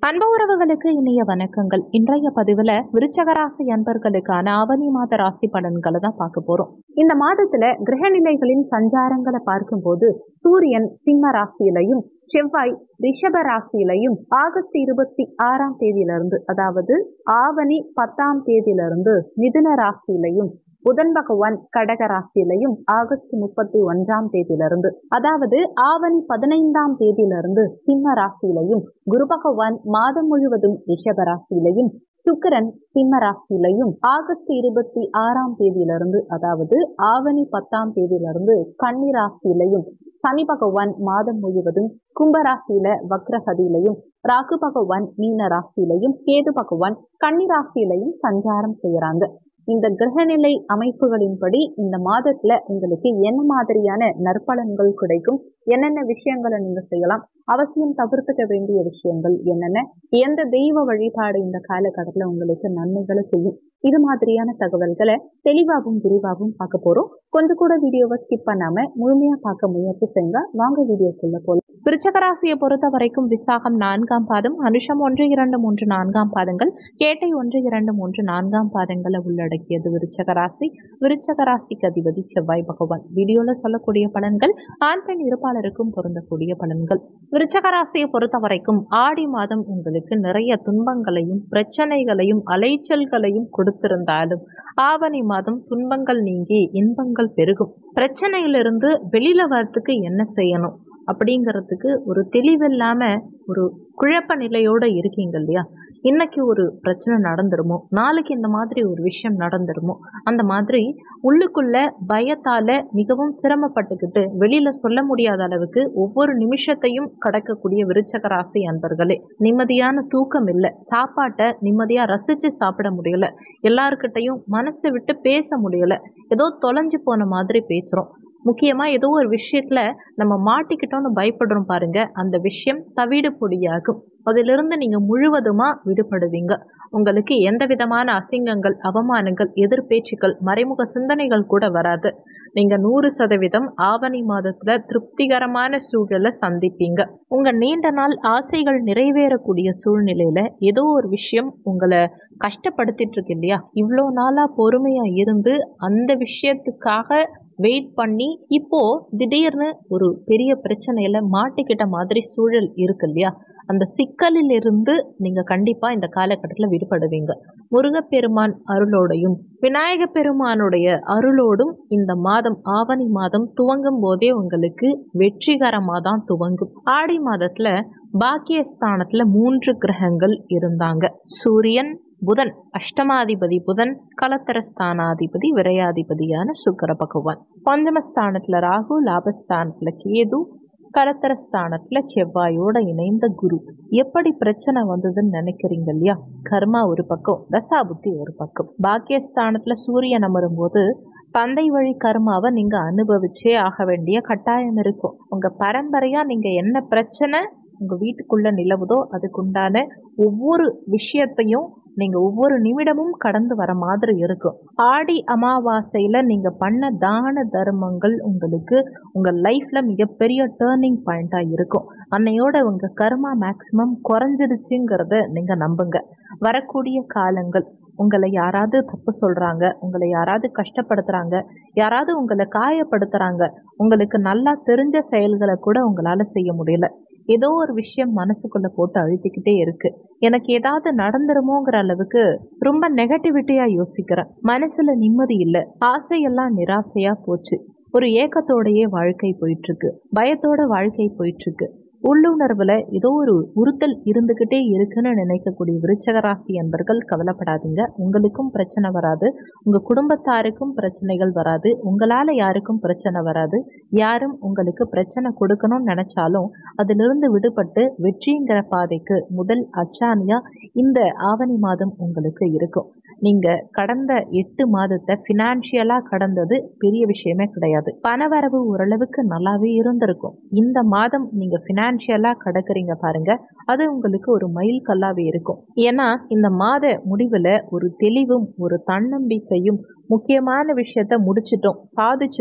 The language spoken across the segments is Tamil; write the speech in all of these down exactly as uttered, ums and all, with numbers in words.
அன்பு உறவுகளுக்கு இனிய வணக்கங்கள். இன்றைய பதிவுல விருச்சக ராசி அன்பர்களுக்கான ஆவணி மாத ராசி பலன்களை தான் பார்க்க போறோம். இந்த மாதத்துல கிரக நிலைகளின் சஞ்சாரங்களை பார்க்கும்போது சூரியன் சிம்ம ராசியிலையும் செவ்வாய் ரிஷப ராசியிலையும் ஆகஸ்ட் இருபத்தி ஆறாம் தேதியிலிருந்து அதாவது ஆவணி பத்தாம் தேதியிலிருந்து மிதுன ராசியிலையும் புதன் பகவான் கடக ராசியிலையும் ஆகஸ்ட் முப்பத்தி ஒன்றாம் தேதியிலிருந்து அதாவது ஆவணி பதினைந்தாம் தேதியிலிருந்து சிம்ம ராசியிலையும் குரு பகவான் மாதம் முழுவதும் ரிஷப ராசியிலையும் சுக்கிரன் சிம்ம ராசியிலையும் ஆகஸ்ட் இருபத்தி ஆறாம் தேதியிலிருந்து அதாவது ஆவணி பத்தாம் தேதியிலிருந்து கன்னி ராசியிலையும் சனி பகவான் மாதம் முழுவதும் கும்பராசியில வக்ரகதியிலையும் ராகு பகவான் மீன ராசியிலையும் கேது பகவான் கன்னி ராசியிலையும் சஞ்சாரம் செய்யறாங்க. இந்த கிரகநிலை அமைப்புகளின்படி இந்த மாதத்துல உங்களுக்கு என்ன மாதிரியான நற்பலன்கள் கிடைக்கும், என்னென்ன விஷயங்களை நீங்க செய்யலாம், அவசியம் தவிர்த்துக்க வேண்டிய விஷயங்கள் என்னென்ன, எந்த தெய்வ வழிபாடு இந்த காலகட்டத்துல உங்களுக்கு நன்மைகளை செய்யும், இது மாதிரியான தகவல்களை தெளிவாகவும் விரிவாகவும் பார்க்க போறோம். கொஞ்சம் கூட வீடியோவை ஸ்கிப் பண்ணாம முழுமையா பார்க்க முயற்சி செய்யுங்க. வாங்க வீடியோக்குள்ள போலாம். விருச்சக ராசியை பொறுத்த வரைக்கும் விசாகம் நான்காம் பாதம், அனுஷம் ஒன்று இரண்டு மூன்று நான்காம் பாதங்கள், கேட்டை ஒன்று இரண்டு மூன்று நான்காம் பாதங்களை உள்ளடக்கியது விருச்சக ராசி. விருச்சக ராசிக்கு அதிபதி செவ்வாய் பகவான். வீடியோல சொல்லக்கூடிய பலன்கள் ஆண் பெண் இருப்பாளருக்கும் பொருந்தக்கூடிய பலன்கள். விருச்சக ராசியை பொறுத்த வரைக்கும் ஆடி மாதம் உங்களுக்கு நிறைய துன்பங்களையும் பிரச்சனைகளையும் அலைச்சல்களையும் கொடுத்திருந்தாலும் ஆவணி மாதம் துன்பங்கள் நீங்கி இன்பங்கள் பெருகும். பிரச்சனையிலிருந்து வெளியில வரத்துக்கு என்ன செய்யணும் அப்படிங்கிறதுக்கு ஒரு தெளிவில்லாம ஒரு குழப்ப நிலையோட இருக்கீங்க இல்லையா? இன்னைக்கு ஒரு பிரச்சனை நடந்துருமோ, நாளைக்கு இந்த மாதிரி ஒரு விஷயம் நடந்துருமோ, அந்த மாதிரி உள்ளுக்குள்ள பயத்தால மிகவும் சிரமப்பட்டுக்கிட்டு வெளியில சொல்ல முடியாத அளவுக்கு ஒவ்வொரு நிமிஷத்தையும் கடக்கக்கூடிய விருச்சக ராசி அன்பர்களே, நிம்மதியான தூக்கம் இல்லை, சாப்பாட்டை நிம்மதியா ரசிச்சு சாப்பிட முடியல, எல்லாருக்கிட்டையும் மனசை விட்டு பேச முடியல, ஏதோ தொலைஞ்சு போன மாதிரி பேசுறோம். முக்கியமா ஏதோ ஒரு விஷயத்துல நம்ம மாட்டிக்கிட்டோம்னு பயப்படுறோம் பாருங்க, அந்த விஷயம் தவிடு பொடியாகும். அதிலிருந்து நீங்க முழுவதுமா விடுபடுவீங்க. உங்களுக்கு எந்த விதமான அசிங்கங்கள், அவமானங்கள், எதிர்பேச்சுக்கள், மறைமுக சிந்தனைகள் கூட வராது. நீங்க நூறு சதவீதம் ஆவணி மாதத்துல திருப்திகரமான சூழலை சந்திப்பீங்க. உங்க நீண்ட நாள் ஆசைகள் நிறைவேறக்கூடிய சூழ்நிலையில ஏதோ ஒரு விஷயம் உங்களை கஷ்டப்படுத்திட்டு இருக்கு இல்லையா? இவ்வளோ நாளா பொறுமையா இருந்து அந்த விஷயத்துக்காக வெயிட் பண்ணி இப்போ திடீர்னு ஒரு பெரிய பிரச்சனையில மாட்டிக்கிட்ட மாதிரி சூழல் இருக்கு இல்லையா? அந்த சிக்கலில் இருந்து நீங்க கண்டிப்பா இந்த காலகட்டத்தில் விடுபடுவீங்க. முருகப்பெருமான் அருளோடையும் விநாயக பெருமானுடைய அருளோடும் இந்த மாதம் ஆவணி மாதம் துவங்கும் போதே உங்களுக்கு வெற்றிகரமா தான் துவங்கும். ஆடி மாதத்துல பாக்கியஸ்தானத்துல மூன்று கிரகங்கள் இருந்தாங்க. சூரியன், புதன் அஷ்டமாதிபதி புதன், கலத்தரஸ்தானாதிபதி விரையாதிபதியான சுக்கிர பகவான், பஞ்சமஸ்தானத்துல ராகு, லாபஸ்தானத்துல கேது, கலத்தரஸ்தானத்துல செவ்வாயோட இணைந்த குரு. எப்படி பிரச்சனை வந்ததுன்னு நினைக்கிறீங்க இல்லையா? கர்மா ஒரு பக்கம், தசாபுத்தி ஒரு பக்கம். பாக்கியஸ்தானத்துல சூரியன் அமரும் போது தந்தை வழி கர்மாவை நீங்க அனுபவிச்சே ஆக வேண்டிய கட்டாயம் இருக்கும். உங்க பரம்பரையா நீங்க என்ன பிரச்சனை உங்க வீட்டுக்குள்ள நிலவுதோ அதுக்குண்டான ஒவ்வொரு விஷயத்தையும் நீங்க ஒவ்வொரு நிமிடமும் கடந்து வர மாதிரி இருக்கும். ஆடி அமாவாசையில நீங்க பண்ண தான தர்மங்கள் உங்களுக்கு உங்க லைஃப்ல மிகப்பெரிய டேர்னிங் பாயிண்டா இருக்கும். அன்னையோட உங்க கர்மா மேக்சிமம் குறைஞ்சிடுச்சுங்கிறத நீங்க நம்புங்க. வரக்கூடிய காலங்கள் உங்களை யாராவது தப்பு சொல்றாங்க, உங்களை யாராவது கஷ்டப்படுத்துறாங்க, யாராவது உங்களை காயப்படுத்துறாங்க, உங்களுக்கு நல்லா தெரிஞ்ச செயல்களை கூட உங்களால செய்ய முடியல, ஏதோ ஒரு விஷயம் மனசுக்குள்ள போட்டு அழுத்திக்கிட்டே இருக்கு, எனக்கு ஏதாவது நடந்துருமோங்கிற அளவுக்கு ரொம்ப நெகட்டிவிட்டியா யோசிக்கிறேன், மனசுல நிம்மதி இல்லை, ஆசையெல்லாம் நிராசையா போச்சு, ஒரு ஏக்கத்தோடையே வாழ்க்கை போயிட்டு இருக்கு, பயத்தோட வாழ்க்கை போயிட்டு இருக்கு, உள்ளுணர்வுல ஏதோ ஒரு உறுத்தல் இருந்துகிட்டே இருக்குன்னு நினைக்கக்கூடிய விருச்சக ராசி அன்பர்கள் கவலைப்படாதீங்க. உங்களுக்கும் பிரச்சனை வராது, உங்க குடும்பத்தாருக்கும் பிரச்சனைகள் வராது, உங்களால யாருக்கும் பிரச்சனை வராது. யாரும் உங்களுக்கு பிரச்சனை கொடுக்கணும்னு நினைச்சாலும் அதிலிருந்து விடுபட்டு வெற்றிங்கிற பாதைக்கு முதல் அச்சாணியா இந்த ஆவணி மாதம் உங்களுக்கு இருக்கும். நீங்க கடந்த எட்டு மாதத்தை பினான்சியலா கடந்தது பெரிய விஷயமே கிடையாது. பணவரவு ஓரளவுக்கு நல்லாவே இருந்திருக்கும். இந்த மாதம் நீங்க பினான்சியலா கடக்குறீங்க பாருங்க, அது உங்களுக்கு ஒரு மைல் கல்லாவே இருக்கும். ஏன்னா இந்த மாத முடிவுல ஒரு தெளிவும் ஒரு தன்னம்பிக்கையும், முக்கியமான விஷயத்த முடிச்சிட்டோம், சாதிச்சிட்டோம்,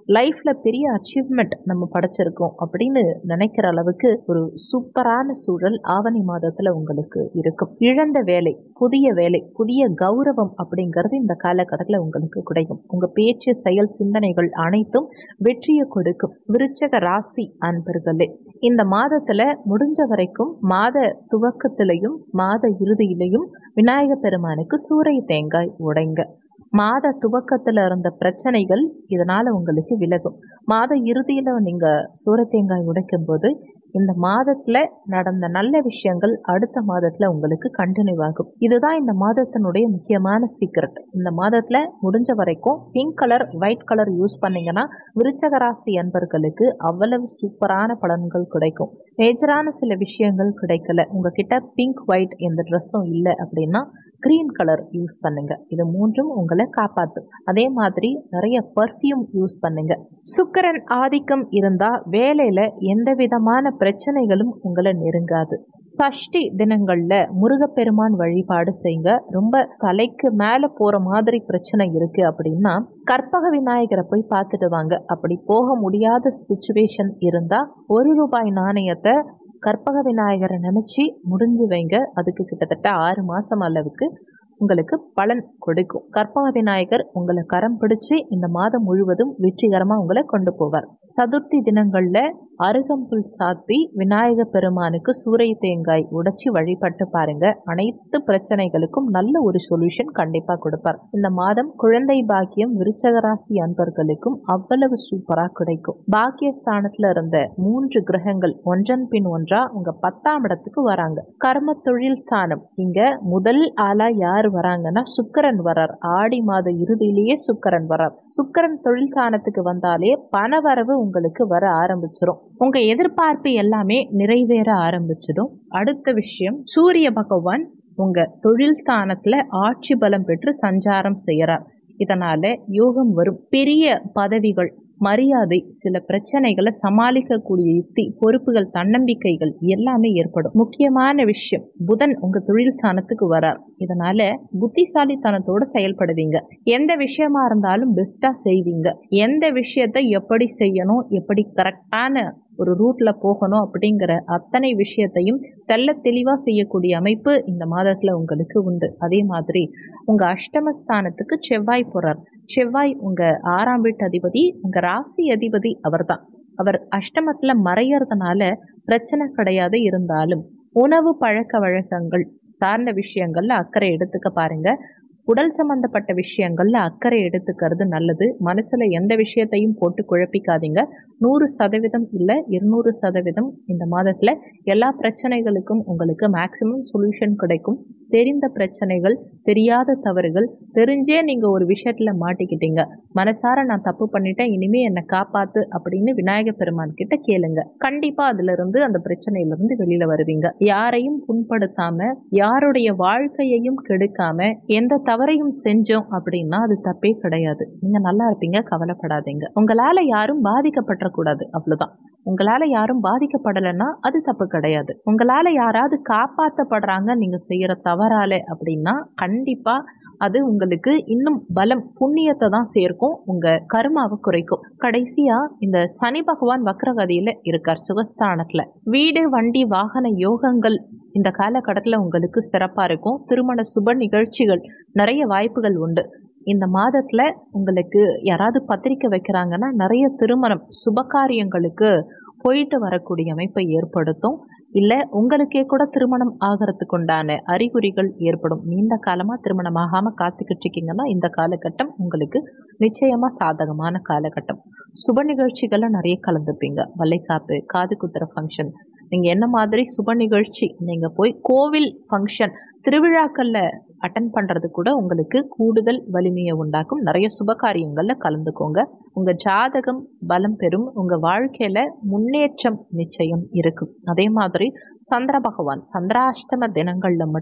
லைஃப்ல பெரிய அச்சீவ்மெண்ட் நம்ம படைச்சிருக்கோம் அப்படின்னு நினைக்கிற அளவுக்கு ஒரு சூப்பரான சூழல் ஆவணி மாதத்துல உங்களுக்கு இருக்கும். இழந்த வேலை, புதிய வேலை, புதிய கௌரவம் அப்படிங்கிறது இந்த காலகட்டத்தில் உங்களுக்கு கிடைக்கும். உங்க பேச்சு, செயல், சிந்தனைகள் அனைத்தும் வெற்றியை கொடுக்கும். விருச்சக ராசி அன்பர்களே, இந்த மாதத்துல முடிஞ்ச வரைக்கும் மாத துவக்கத்திலையும் மாத இறுதியிலையும் விநாயக பெருமானுக்கு சூறை தேங்காய் உடைங்க. மாத துவக்கத்துல இருந்த பிரச்சனைகள் இதனால உங்களுக்கு விலகும். மாத இறுதியில நீங்க சூறை தேங்காய் உடைக்கும் போது இந்த மாதத்துல நடந்த நல்ல விஷயங்கள் அடுத்த மாதத்துல உங்களுக்கு கண்டினியூ ஆகும். இதுதான் இந்த மாதத்தினுடைய முக்கியமான சீக்ரெட். இந்த மாதத்துல முடிஞ்ச வரைக்கும் pink colour, white colour use பண்ணீங்கன்னா விருச்சக ராசி அன்பர்களுக்கு அவ்வளவு சூப்பரான பலன்கள் கிடைக்கும். மேஜரான சில விஷயங்கள் கிடைக்கல, உங்ககிட்ட பிங்க், ஒயிட் எந்த ட்ரெஸ்ஸும் இல்லை அப்படின்னா கிரீன் கலர் யூஸ் பண்ணுங்க. இது மூன்றும் உங்களை காப்பாற்றும். அதே மாதிரி நிறைய பர்ஃப்யூம் யூஸ் பண்ணுங்க. சுக்கிரன் ஆதிக்கம் இருந்தா வேலையில எந்த விதமான பிரச்சனைகளும் உங்களை நெருங்காது. சஷ்டி தினங்கள்ல முருகப்பெருமான் வழிபாடு செய்யுங்க. ரொம்ப தலைக்கு மேல போற மாதிரி பிரச்சனை இருக்கு அப்படின்னா கற்பக விநாயகரை போய் பார்த்துட்டு வாங்க. அப்படி போக முடியாத சுச்சுவேஷன் இருந்தா ஒரு ரூபாய் நாணயத்தை கற்பக விநாயகரை நினைச்சு முடிஞ்சு வைங்க. அதுக்கு கிட்டத்தட்ட ஆறு மாசம் அளவுக்கு உங்களுக்கு பலன் கொடுக்கும். கற்பக விநாயகர் உங்களை கரம் பிடிச்சு இந்த மாதம் முழுவதும் வெற்றிகரமா உங்களை கொண்டு போவார். சதுர்த்தி தினங்கள்ல அருகம்புல் சாத்தி விநாயக பெருமானுக்கு சூறை தேங்காய் உடைச்சி வழிபட்டு பாருங்க. அனைத்து பிரச்சனைகளுக்கும் நல்ல ஒரு சொல்யூஷன் கண்டிப்பா கொடுப்பார். இந்த மாதம் குழந்தை பாக்கியம் விருச்சக ராசி அன்பர்களுக்கும் அவ்வளவு சூப்பரா கிடைக்கும். பாக்கியஸ்தானத்துல இருந்த மூன்று கிரகங்கள் ஒன்றன் பின் ஒன்றா உங்க பத்தாம் இடத்துக்கு வராங்க. கர்ம தொழில் ஸ்தானம், இங்க முதல் ஆளா யார் வராங்கன்னா சுக்கிரன் வரார். ஆடி மாத இறுதியிலேயே சுக்கிரன் வரார். சுக்கிரன் தொழில் ஸ்தானத்துக்கு வந்தாலே பணவரவு உங்களுக்கு வர ஆரம்பிச்சிடும். உங்க எதிர்பார்ப்பு எல்லாமே நிறைவேற ஆரம்பிச்சிடும். அடுத்த விஷயம், சூரிய பகவான் உங்க தொழில் ஸ்தானத்துல ஆட்சி பலம் பெற்று சஞ்சாரம் செய்யறார். இதனால யோகம் வரும். பெரிய பதவிகள், மரியாதை, சில பிரச்சனைகளை சமாளிக்கக்கூடிய யுக்தி, பொறுப்புகள், தன்னம்பிக்கைகள் எல்லாமே ஏற்படும். முக்கியமான விஷயம், புதன் உங்க தொழில் ஸ்தானத்துக்கு வரார். இதனால புத்திசாலித்தனத்தோடு செயல்படுவீங்க. எந்த விஷயமா இருந்தாலும் பெஸ்டா செய்வீங்க. எந்த விஷயத்தை எப்படி செய்யணும், எப்படி கரெக்டான ஒரு ரூட்ல போகணும் அப்படிங்கிற அத்தனை விஷயத்தையும் தெல்ல தெளிவா செய்யக்கூடிய அமைப்பு இந்த மாதத்துல உங்களுக்கு உண்டு. அதே மாதிரி உங்க அஷ்டமஸ்தானத்துக்கு செவ்வாய் போறார். செவ்வாய் உங்க ஆறாம் வீட்டு அதிபதி, உங்க ராசி அதிபதி அவர்தான். அவர் அஷ்டமத்துல மறையறதுனால பிரச்சனை கிடையாது. இருந்தாலும் உணவு பழக்க வழக்கங்கள் சார்ந்த விஷயங்கள்ல அக்கறை எடுத்துக்க பாருங்க. உடல் சம்பந்தப்பட்ட விஷயங்கள்ல அக்கறை எடுத்துக்கிறது நல்லது. மனசுல எந்த விஷயத்தையும் போட்டு குழப்பிக்காதீங்க. நூறு சதவீதம் இல்ல இருநூறு சதவீதம் இந்த மாதத்துல எல்லா பிரச்சனைகளுக்கும் உங்களுக்கு மேக்சிமம் சொல்யூஷன் கிடைக்கும். தெரிந்த பிரச்சனைகள், தெரியாத தவறுகள், தெரிஞ்சே நீங்க ஒரு விஷயத்துல மாட்டிக்கிட்டீங்க, மனசார நான் தப்பு பண்ணிட்டேன், இனிமே என்னை காப்பாத்து அப்படின்னு விநாயக பெருமான் கிட்ட கேளுங்க. கண்டிப்பா அதுல இருந்து அந்த பிரச்சனையில இருந்து வெளியில வருவீங்க. யாரையும் புண்படுத்தாம, யாருடைய வாழ்க்கையையும் கெடுக்காம எந்த தவறையும் செஞ்சோம் அப்படின்னா அது தப்பே கிடையாது. நீங்க நல்லா இருப்பீங்க, கவலைப்படாதீங்க. உங்களால யாரும் பாதிக்கப்பட்ட கூடாது, அவ்வளவுதான். உங்களால யாரும் பாதிக்கப்படலைன்னா அது தப்பு கிடையாது. உங்களால யாராவது காப்பாற்றப்படுறாங்க நீங்க செய்யற தவறால அப்படின்னா கண்டிப்பா அது உங்களுக்கு இன்னும் பலம், புண்ணியத்தை தான் சேர்க்கும், உங்க கர்மாவை குறைக்கும். கடைசியா இந்த சனி பகவான் வக்ரகதியில இருக்கார் சுகஸ்தானத்துல. வீடு, வண்டி, வாகன யோகங்கள் இந்த காலகட்டத்துல உங்களுக்கு சிறப்பா இருக்கும். திருமண சுப நிகழ்ச்சிகள் நிறைய வாய்ப்புகள் உண்டு. இந்த மாதத்துல உங்களுக்கு யாராவது பத்திரிக்கை வைக்கிறாங்கன்னா நிறைய திருமணம் சுபகாரியங்களுக்கு போயிட்டு வரக்கூடிய அமைப்பை ஏற்படுத்தும். இல்ல உங்களுக்கே கூட திருமணம் ஆகிறதுக்கு உண்டான அறிகுறிகள் ஏற்படும். நீண்ட காலமா திருமணம் ஆகாம காத்துக்கிட்டு இருக்கீங்கன்னா இந்த காலகட்டம் உங்களுக்கு நிச்சயமா சாதகமான காலகட்டம். சுப நிகழ்ச்சிகளை நிறைய கலந்துப்பீங்க. வளைகாப்பு, காது குத்துற ஃபங்க்ஷன், நீங்க என்ன மாதிரி சுப நிகழ்ச்சி, நீங்க போய் கோவில் ஃபங்க்ஷன், திருவிழாக்கள்ல அட்டன் பண்றது கூட உங்களுக்கு கூடுதல் வலிமையை உண்டாக்கும். நிறைய சுபகாரியங்கள்ல கலந்துக்கோங்க. உங்க ஜாதகம் பலம் பெறும். உங்க வாழ்க்கையில முன்னேற்றம் நிச்சயம் இருக்கும். அதே மாதிரி சந்திர பகவான் சந்திராஷ்டம தினங்கள்ல மட்டும்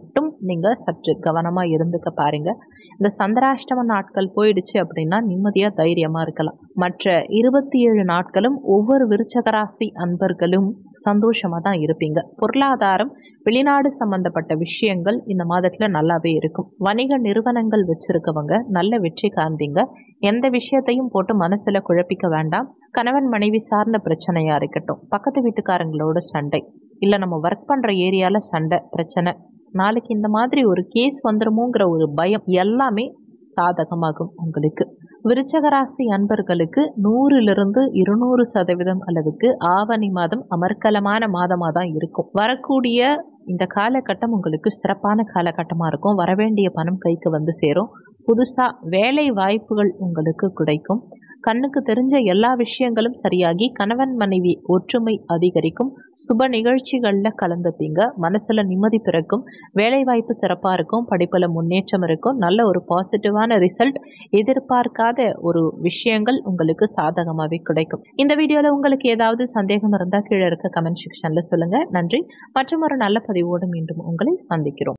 நீங்கள் சற்று கவனமாக இருந்துக்க பாருங்க. இந்த சந்திராஷ்டம நாட்கள் போயிடுச்சு அப்படின்னா நிம்மதியாக தைரியமாக இருக்கலாம். மற்ற இருபத்தி ஏழு நாட்களும் ஒவ்வொரு விருச்சகராசி அன்பர்களும் சந்தோஷமாக தான் இருப்பீங்க. பொருளாதாரம், வெளிநாடு சம்பந்தப்பட்ட விஷயங்கள் இந்த மாதத்தில் நல்லாவே இருக்கும். வணிக நிறுவனங்கள் வச்சிருக்கவங்க நல்ல வெற்றி காண்பீங்க. எந்த விஷயத்தையும் போட்டு மனசுல குழப்பிக்க வேண்டாம். கணவன் மனைவி சார்ந்த பிரச்சனையா இருக்கட்டும், பக்கத்து வீட்டுக்காரங்களோட சண்டை, இல்லை நம்ம ஒர்க் பண்ற ஏரியால சண்டை பிரச்சனை, நாளைக்கு இந்த மாதிரி ஒரு கேஸ் வந்துருமோங்கிற ஒரு பயம் எல்லாமே சாதகமாகும் உங்களுக்கு. விருச்சகராசி அன்பர்களுக்கு நூறிலிருந்து இருநூறு சதவீதம் அளவுக்கு ஆவணி மாதம் அமர்க்கலமான மாதமாக தான் இருக்கும். வரக்கூடிய இந்த காலகட்டம் உங்களுக்கு சிறப்பான காலகட்டமாக இருக்கும். வரவேண்டிய பணம் கைக்கு வந்து சேரும். புதுசாக வேலை வாய்ப்புகள் உங்களுக்கு கிடைக்கும். கண்ணுக்கு தெரிஞ்ச எல்லா விஷயங்களும் சரியாகி கணவன் மனைவி ஒற்றுமை அதிகரிக்கும். சுப நிகழ்ச்சிகளில் கலந்துப்பீங்க. மனசில் நிம்மதி பிறக்கும். வேலை வாய்ப்பு சிறப்பாக இருக்கும். படிப்பில் முன்னேற்றம் இருக்கும். நல்ல ஒரு பாசிட்டிவான ரிசல்ட், எதிர்பார்க்காத ஒரு விஷயங்கள் உங்களுக்கு சாதகமாகவே கிடைக்கும். இந்த வீடியோவில் உங்களுக்கு ஏதாவது சந்தேகம் இருந்தால் கீழே இருக்க கமெண்ட் செக்ஷனில் சொல்லுங்கள். நன்றி. மற்றும் ஒரு நல்ல பதிவோடு மீண்டும் உங்களை சந்திக்கிறோம்.